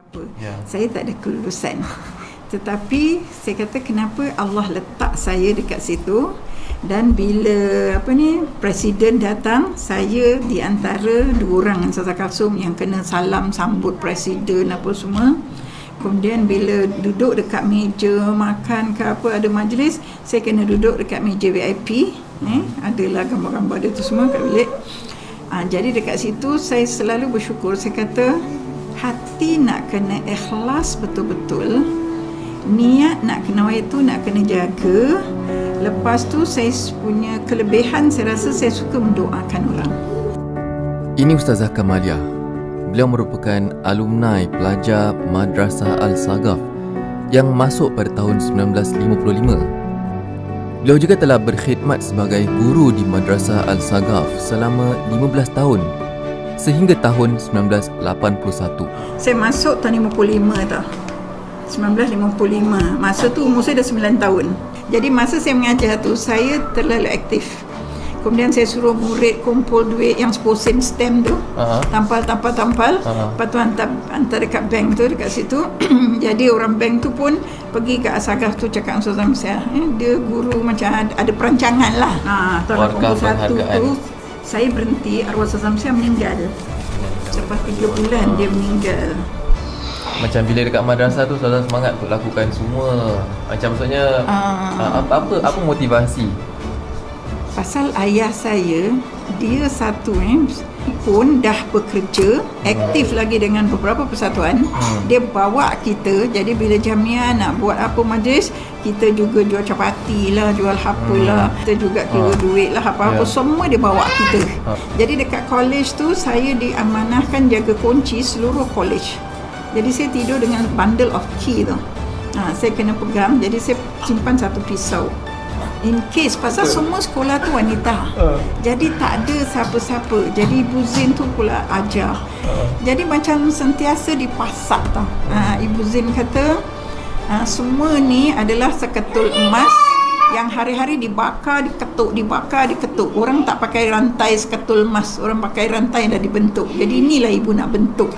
apa. Saya tak ada kelulusan. Tetapi saya kata kenapa Allah letak saya dekat situ, dan bila presiden datang, saya di antara 2 orang Ustazah Kalsum yang kena salam sambut presiden apa semua. Kemudian bila duduk dekat meja makan ke apa, ada majlis, saya kena duduk dekat meja VIP. Adalah gambar-gambar dia tu semua kat bilik. Jadi dekat situ saya selalu bersyukur. Saya kata hati nak kena ikhlas betul-betul, niat nak kena itu nak kena jaga. Lepas tu saya punya kelebihan, saya rasa saya suka mendoakan orang. Ini Ustazah Kamaliah. Beliau merupakan alumni pelajar Madrasah Al-Saghaf yang masuk pada tahun 1955. Beliau juga telah berkhidmat sebagai guru di Madrasah Al-Saghaf selama 15 tahun sehingga tahun 1981. Saya masuk tahun 55 tau. 1955. Masa tu umur saya dah 9 tahun. Jadi masa saya mengajar tu, saya terlalu aktif. Kemudian saya suruh murid kumpul duit yang 10 sen stamp tu. Tampal. Lepas tu hantar dekat bank tu, dekat situ. Jadi orang bank tu pun pergi ke Al-Saghaf tu cakap Ustazah Kamaliah, dia guru macam ada perancangan lah. Tahun 81 tu saya berhenti, arwah Ustazah Kamaliah meninggal. Lepas 3 bulan dia meninggal. Macam bila dekat madrasah tu Ustazah semangat untuk lakukan semua. Macam maksudnya apa motivasi? Pasal ayah saya, dia satu pun dah bekerja, aktif lagi dengan beberapa persatuan. Dia bawa kita, jadi bila Jamiah nak buat apa majlis, kita juga jual capati lah, jual apa lah, kita juga kira duit lah, apa-apa semua dia bawa kita. Jadi dekat college tu saya diamanahkan jaga kunci seluruh college. Jadi saya tidur dengan bundle of key tu. Saya kena pegang, jadi saya simpan satu pisau. In case, pasal semua sekolah tu wanita. Jadi tak ada siapa-siapa. Jadi Ibu Zin tu pula ajar. Jadi macam sentiasa dipasak tau. Ibu Zin kata, semua ni adalah seketul emas yang hari-hari dibakar, diketuk. Orang tak pakai rantai seketul emas, orang pakai rantai dah dibentuk. Jadi inilah ibu nak bentuk.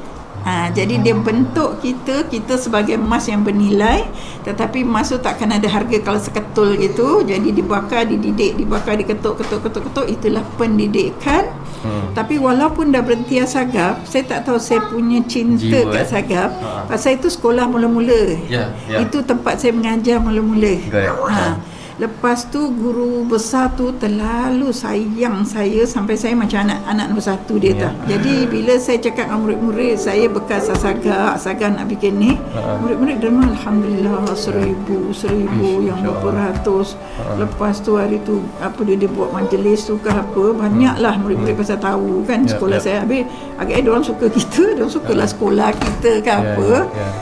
Jadi dia bentuk kita sebagai emas yang bernilai, tetapi emas tu takkan ada harga kalau seketul gitu. Jadi dibakar, dididik, dibakar, diketuk, itulah pendidikan. Tapi walaupun dah berhenti Al-Saghaf, saya tak tahu saya punya cinta kat Saghaf. Pasal itu sekolah mula-mula. Itu tempat saya mengajar mula-mula. Lepas tu guru besar tu terlalu sayang saya sampai saya macam anak nombor 1 dia tau. Jadi bila saya cakap dengan murid-murid saya bekas Al-Saghaf nak bikin ni, murid-murid derma alhamdulillah 1000 yang berapa ratus. Lepas tu hari tu dia buat majlis tu ke apa, banyaklah murid-murid pasal tahu kan sekolah saya. Habis agaknya diorang suka kita, diorang sukalah sekolah kita ke apa.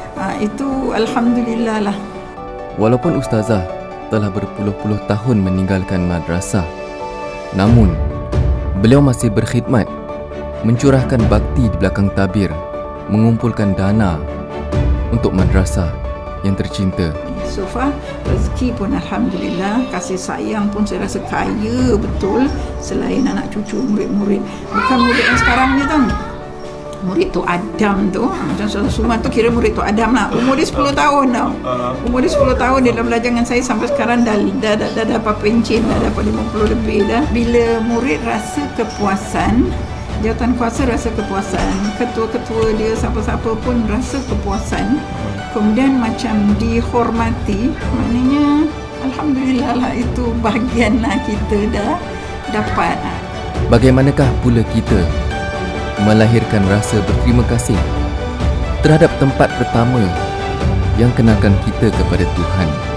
Itu alhamdulillah lah. Walaupun Ustazah telah berpuluh-puluh tahun meninggalkan madrasah, namun beliau masih berkhidmat, mencurahkan bakti di belakang tabir, mengumpulkan dana untuk madrasah yang tercinta. So far rezeki pun alhamdulillah, kasih sayang pun saya rasa kaya betul. Selain anak cucu murid-murid, bukan murid yang sekarang ni tau, murid Tok Adam tu, macam Ustazah Suma tu kira murid Tok Adam lah. Umur dia 10 tahun tau. Umur dia 10 tahun dia dah belajar dengan saya sampai sekarang dah dapat pencen, dah dapat 50 lebih dah. Bila murid rasa kepuasan, jawatan kuasa rasa kepuasan, ketua-ketua dia siapa-siapa pun rasa kepuasan, kemudian macam dihormati, maknanya alhamdulillah lah, itu bahagian lah kita dah dapat. Bagaimanakah pula kita melahirkan rasa berterima kasih terhadap tempat pertama yang kenalkan kita kepada Tuhan?